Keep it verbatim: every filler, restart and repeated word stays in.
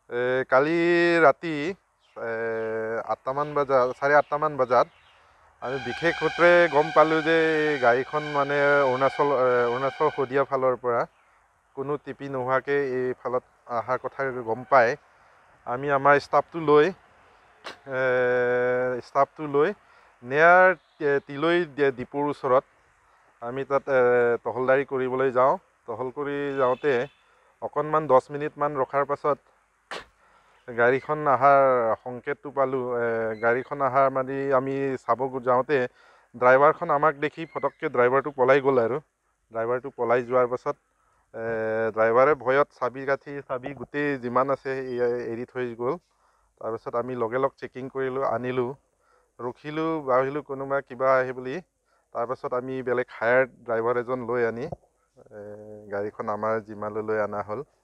এ, কালি ৰাতি এ, আঠটামান বজাত চাৰে আঠটামান বজাত আমি বিশেষ সূত্ৰে গম পালোঁ যে এই গাড়ীখন মানে অৰুণাচল এ, অৰুণাচল শদিয়া ফালৰ পৰা কোনো টিপি নোহোৱাকৈ এইফালত অহাৰ কথা গম পাই আমি আমাৰ ষ্টাফটো লৈ এ, ষ্টাফটো লৈ নেয়াৰ তে- তিলৈ ডি- ডিপুৰ ওচৰত আমি তাত এ, টহলদাৰী কৰিবলৈ যাওঁ। টহল কৰি যাওঁতে অকণমান দহ মিনিটমান ৰখাৰ পাছত গাড়ীখন অহাৰ সংকেতটো পালোঁ। এ, গাড়ীখন অহাৰ মানে আমি চাব যাওঁতে ড্ৰাইভাৰখন আমাক দেখি ফটককৈ ড্ৰাইভাৰটো পলাই গ'ল আৰু ড্ৰাইভাৰটো পলাই যোৱাৰ পাছত এ, ড্ৰাইভাৰে ভয়ত চাবি কাঠি চাবি গোটেই যিমান আছে এ- এৰি থৈ গ'ল। তাৰপিছত আমি লগে লগ চেকিং কৰিলোঁ, আনিলোঁ, ৰখিলোঁ, ভাবিলোঁ কোনোবা কিবা আহে বুলি। তাৰপাছত আমি বেলেগ হায়াৰ ড্ৰাইভাৰ এজন লৈ আনি এ, গাড়ীখন আমাৰ জিম্মালৈ লৈ অনা হ'ল।